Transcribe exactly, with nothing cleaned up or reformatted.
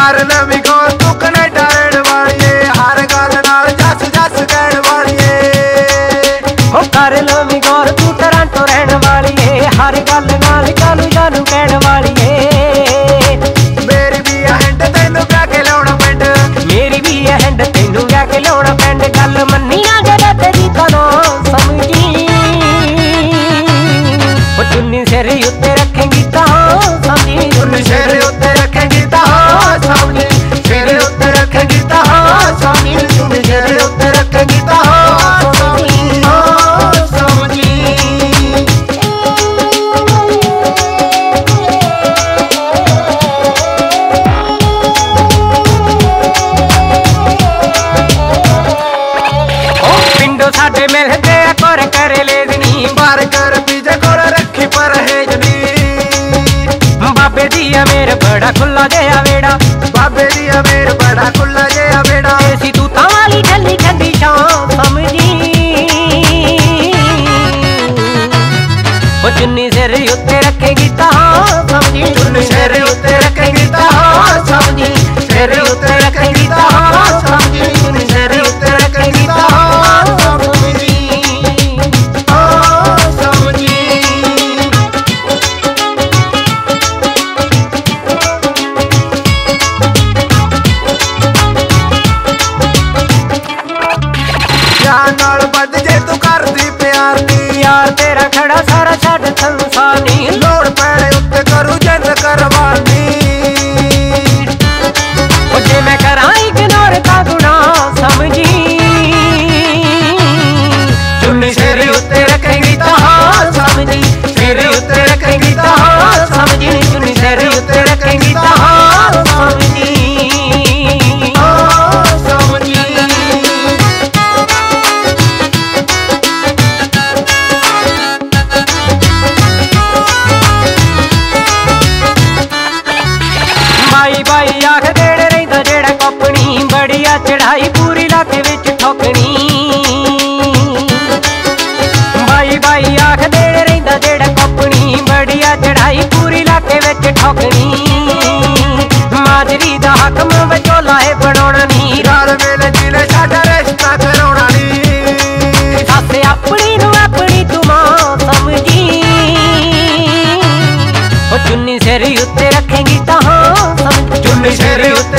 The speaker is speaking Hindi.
कर लवी गौर तू कनेडा रहण वालिए, हर गल नाल जस जस कहण वालिए। ओ कर लवी गौर तू टोरंटो रहण वालिए, हर गल नाल जालू जालू कहण वालिए। मेरी भी हैंड तैनू ब्याह के लाउणा पिंड, मेरी भी हैंड तैनू ब्याह के लाउणा पिंड। गल मन्नी ना जरा तेरी कनो समझी, ओ चुन्नी सिर उत्ते रखेंगी तां समझी, चुन्नी सिर उत्ते रखेंगी तां समझी, सिर उत्ते रखेंगी तां समझी, चुन्नी सिर उत्ते रखेंगी तां समझी, समझी। पिंडो साडे मिलदे कर करे लेजनी, बार कर पीछे कोल रखी परहेज नी। बाबे दिया मेर बड़ा खुला जया वेड़ा, बाबे दिया मेर बड़ा खुला जया वेड़ा। ऐसी तू ताली ठंडी ठंडी शाम समझी, ओ चुन्नी सिर उत्ते रखेगी तां समझी, चुन्नी सिर उत्ते रखेगी तां समझी, सिर उत्ते रखेगी तां समझी, चुन्नी सिर उत्ते रखेगी तां समझी, समझी। यार नाल बद जे तू करदी प्यार नी, यार तेरा खड़ा सारा छड़ संसार नी। लोड़ पैणे उत्ते करू जिंद करवानी, ओ जे मैं करां इग्नोर ता गुनाह समझी, चुन्नी सिर उत्ते रखेंगी तां समझी, सिर उत्ते रखेंगी तां समझी, चुन्नी सिर उत्ते रखेंगी तां समझी, समझी। बाई बाई आख देड़ रहिंदा जेड़ा कोपनी, बड़िया चढ़ाई पूरी इलाके विच ठोकनी। बाई बाई आख देड़ रहिंदा जेड़ा कोपनी, बड़िया चढ़ाई पूरी इलाके विच ठोकनी। माजरी दा हकम विचोला है बनाउणा नी, राल वेले जिले साडा रिश्ता कराउणा नी। सस अपनी नू अपनी तू मां समझी, ओ चुन्नी सिर उत्ते रखेंगी तां समझी, चुन्नी सिर उत्ते